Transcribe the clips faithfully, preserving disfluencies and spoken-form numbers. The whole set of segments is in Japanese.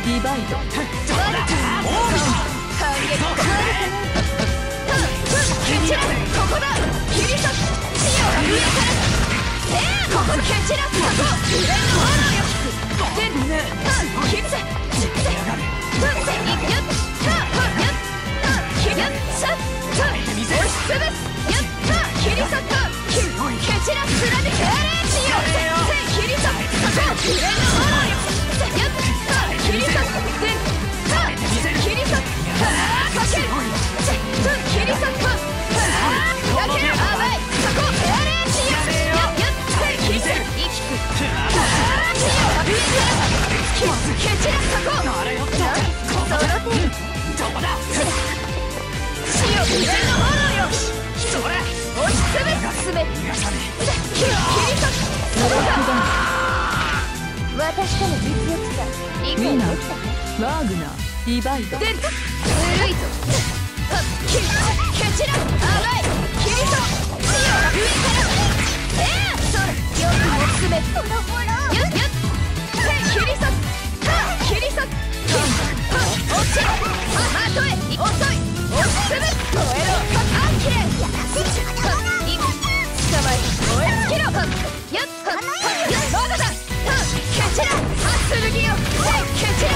ディバイド感激ここだ切り裂く潮が上からええここ蹴散らすここ上の炎よで切るぜ切るぜふんせいよっははよっ切るさっ押しつぶすよっ切り裂く蹴散らす貫け潮せ切り裂くここ上の炎よよっ切り裂くで切り裂くはあかける切り裂くやける甘いそこエアレーシよよっよっ切り裂く生きくはあ潮が見えてる蹴散らすそこその手どこだ潮上の炎よそれ押しつぶすすべ切り裂くそこだ私との実力差理解できたねワーグナーディバイド出るずるいぞ蹴散ら甘い切り裂く潮が上からええそれよくもすべほらほらよっよっ切り裂く切り裂く落ちろまとえ遅い押しつぶす燃えろあっきれい捕まえ燃えつけろよっよっどこだ蹴散ら剣よ蹴散ら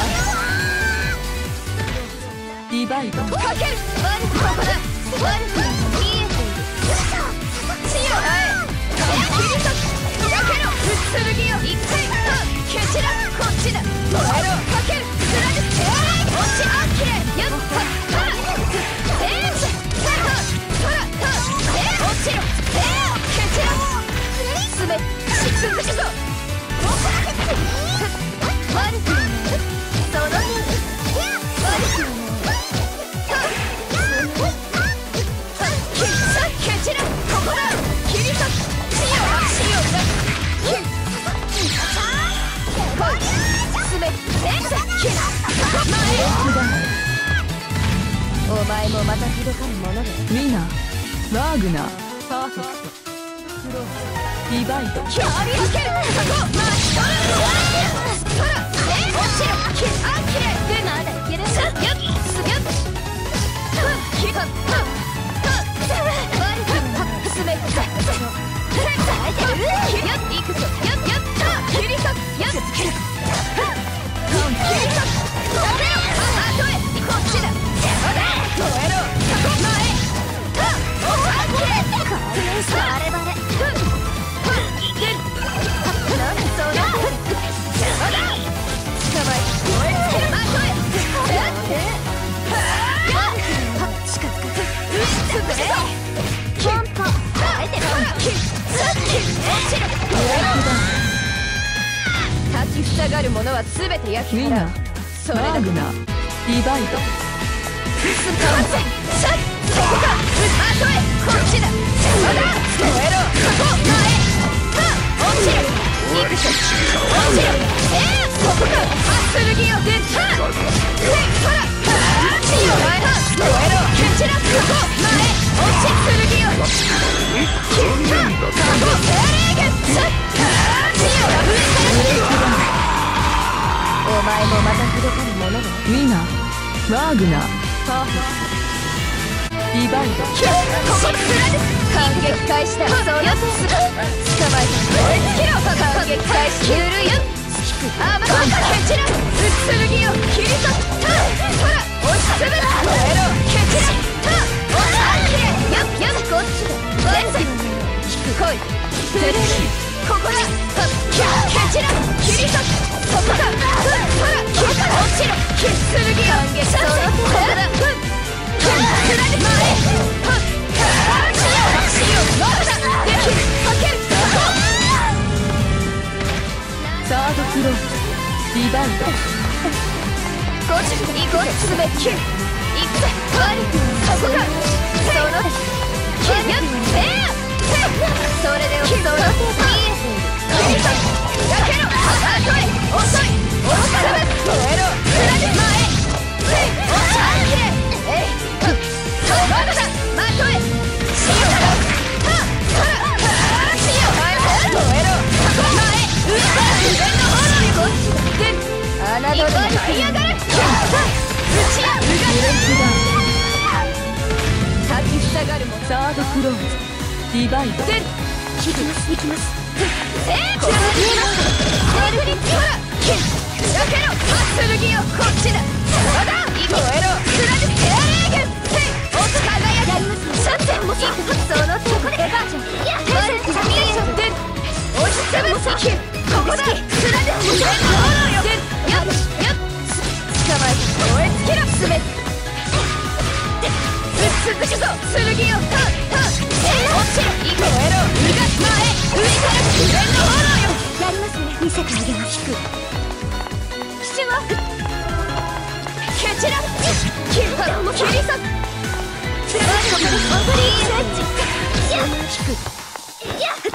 ディバイドかけるワンここだワン見えている潮がえ切り裂くやけろ剣よ一回蹴散らこっちだ燃えろかける貫け落ちあっきれいやっはっはっえーせほらほらえー落ちろえー蹴散らすべしつぶしぞ悪くないその手悪くないお前もまた届かぬものだ。 ウィナーワーグナーパーフェクトフローディバイドキャリアケルそこマッシュトラほらえ落ちろキあきれいでまだいけるさよっすよっキカッハッハッ悪くないすべて耐えてるよっいくぞよっよっ切り裂くよっ切り裂くやめろあとへこっちだ燃えろそこ前おはきれ確認したバレバレいけるなんでそうなってる邪魔だ捕まえ燃えつけるあとへやってはっ近づかずうっすべキンパ耐えてるキン落ちろ立ちふさがるものはすべて焼き払うそれだワーグナーディバイド使わせさっそこかあとへこっちだ邪魔だ燃えろそこ前はっ落ちろいくぞ落ちろええそこかあ剣よでたせほらはっ血よ前は燃えろ蹴散らすそこ前落ち剣よ切ったそこエレゲッツはっ血よが上からお前もまた届かぬものだ。 ウィナーワーグナーパーフェクトディバイドここ貫く感激開始だそうよっ捕まえた燃えつけろ感激開始ゆるよあまた蹴散ら剣よ切り裂くほら押しつぶす燃えろ蹴散らおさあきれいよっよっこっちだ全然引く来い出てきここだ蹴散ら切り裂くそこだほら切るから落ちろ剣よ感激そうここだサードフローディバイドゴチにゴチすべきいくぜ悪くそこかそのでキュッええそれでその手見えている切り裂くやけろあとへ遅い押しつぶす燃えろつらで前押しあきれえいそのだまとえ潮だはっはっはっ潮燃えろそこ前上から自然の炎にゴチだであ侮れ舞い上がれ。打ちやうが立ちふさがるもの。 サードクローズディバイド。 で行きます行きます。えー、これは見えますか。セーフにほらキン砕けろ。剣よこっちだ。まだ燃えろ。貫くエアレーゲン。せい奥輝き。やりますシャッテンもさそのとこでエヴァージョン。いやテーセンサミーションで押しつぶす。キンここだ。貫く上の炎よ。でよっよっ捕まえて燃え尽きろ。すべて美しそう剣よ。はっはっえー、落ちろ。燃えろ。うが前上から上の炎よ。やりますね。見せてあげます。父は蹴散らキンパも切り裂く。貫くここでオフリーエッジ。やっ引くやっ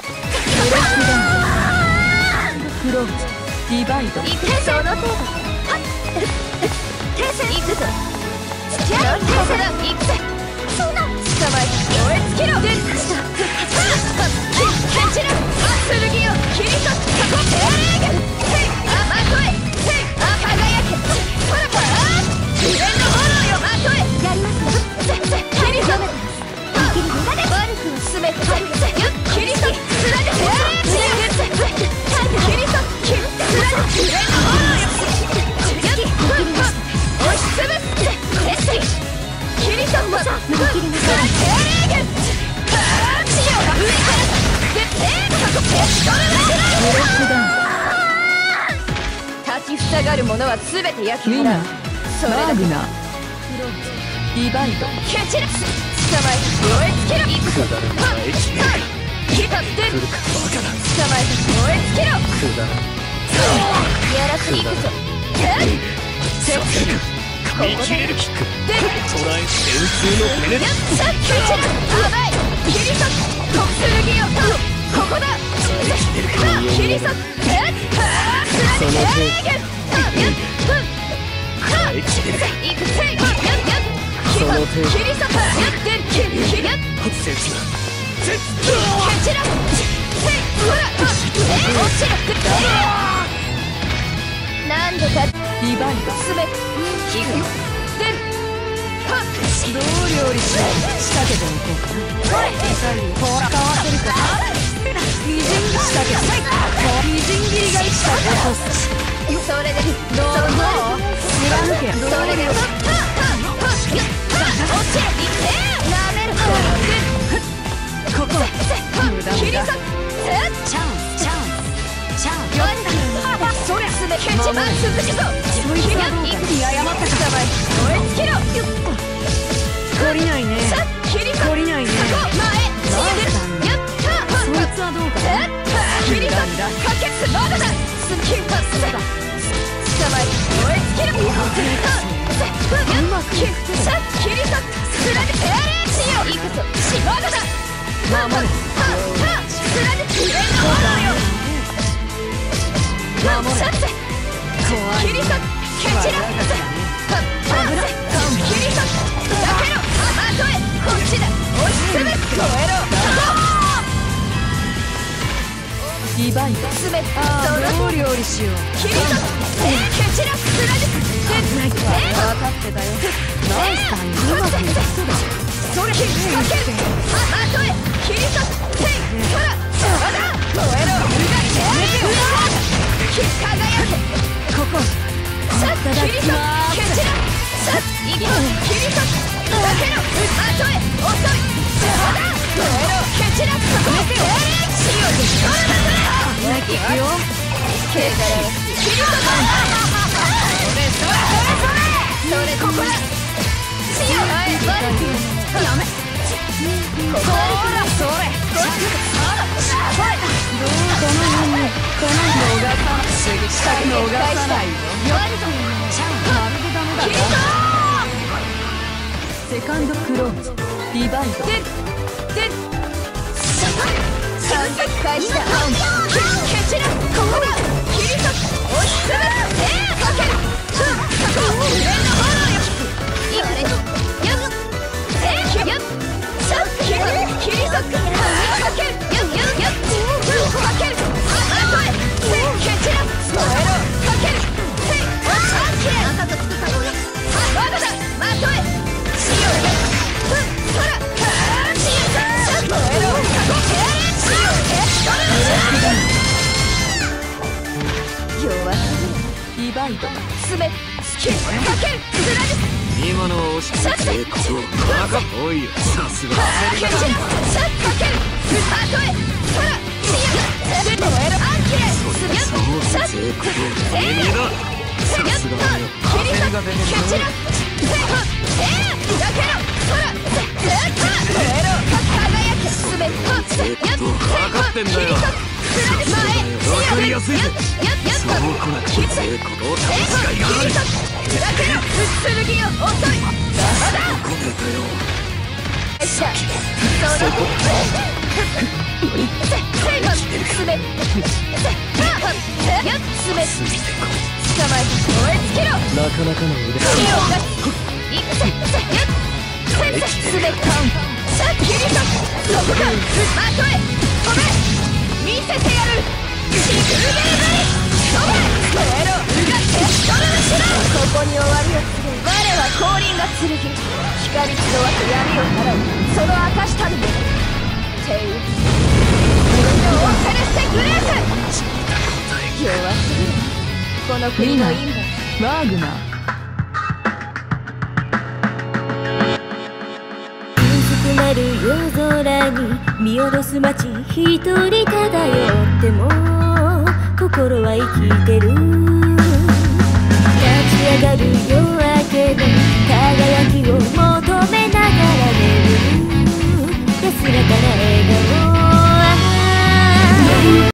クローズディバイド。 行くその程度。はっ停戦行くぞ。付き合うここだ。行くぜ。そうだ捕まえて燃え尽きろ。でした蹴散ら剣よ切り裂く。ここエアレーゲン。せいあまとえ。せいあ輝け。ほらほら自然の炎よ。まとえ。やりますよ。せせ切り裂く。切り裂く。悪くはすべてせせよ切り裂く。つなげてエアレーゲン。せせ切り裂く。切りつなげ自然の炎よ。押しつぶす。せせ切り裂く。まさつなげエアレーゲン。はあ血よ上からでえーここペットルブレックダウン。 立ちふさがる者はすべて焼きウィナー払う。それだけワーグナークローズディバイド。 蹴散らす。捕まえて燃え尽きろ。行くぞ。はっはっ引っ張って捕まえて燃え尽きろ。やらせに行くぞ。えっセットここでで捉えて電通のペネやっさっ蹴散らす。甘い切り裂く。剣よここだ。切り裂く。えっはあつなげてエアレーゲン。やっふんはっ行くせいやっやっ切り裂く。やって切り切りやっせつなせつ蹴散らす。せいほらえ落ちろって何度かディバイド。 すべて引くよ。ではっどう料理しよう。仕掛けておこうかな。 ほれほらかわせるか。みじん切り仕掛けてみじん切りがした落とす。 それでどうぞ貫け。 それではっはっはっはっよっはっ落ちろいってなめるほらここ無駄切り裂く。えっチャンスチャンスチャンス。 よっそれすべ蹴散らす。涼しそうそいつはどうかに謝ったか。 捕まえ燃え尽きろ。 懲りないね。 さっ切り裂く。 懲りないね。 そこ前やったそいつはどうかな。 切り裂く。かけつまだだ。スキンパスだ。捕まえ燃え尽きろ。うまくいく。さっ切り裂く。つなげてエアレーシよ。行くぞ島田だ。 守れ。 はっはっつなげて上の炎よ。 守れ。 さって怖い。 切り裂く。蹴散らす。はっはっ切り裂く。だけろまとえこっちだ。押しつぶす。燃えろ。 ディバイド。 すべてああどう料理しよう。 切り裂く。蹴散らす。つなげて危ない。分かってたよ。ナイスタイム。うまくいくそうだ。 それかける。まとえ切り裂く。せいほらまだ燃えろ。うがいてうわ輝け。 ここさっ切り裂く。蹴散らす。さっ行きます切り裂く。だけろまとえ遅い。まだ燃えろ。蹴散らす。ここでエアレーシよりそれだぜ。 いくよ。 切り裂く。それそれそれそれここだ。強い悪くやめここらそれこっちどうこの辺にこの逃さない逃さないよ。ちゃんまるでダメだよ。セカンドクローズディバイド。 でで三脚開始だ。蹴散らす。ここだ。切り裂く。押しつぶす。えーかける。ふんそこ上の炎よ。いかれよっえーよっさっ切り切り裂く。かけるよっよっよっふんかけるあまとえせい蹴散らす。燃えろかけるせいバイドすべスキルかける貫く今のは惜しくも成功バカおいよさすがケチラシャッかけるスタートへほらシアセットエロアンキレスギャッシャッ成功えエミだスギャッとキリサケチラセットえーだけろほらセットエロ輝けすべとやっ分かってんだよわかりやすいぜそうこなきゃ成功と戦いがあるだけろ剣よ遅いまだこねたよしゃそのせいがすべやっすべ捕まえ燃え尽きろなかなかの腕火を出すいくせやっ先生すべカウンさっきりとそこかあとへ飛べ見せてやるシクルゲーム飛べ燃えろが消し取るしろここに終わりを告げ我は降臨が剣光集わせ闇を払うその証たるもの帝王オーセレステグレース弱すぎるこの国の陰謀ワーグナー薄くなる夜空に見下ろす街一人漂っても心は生きてる立ち上がる夜明けの輝きを求めながら眠る安らかな笑顔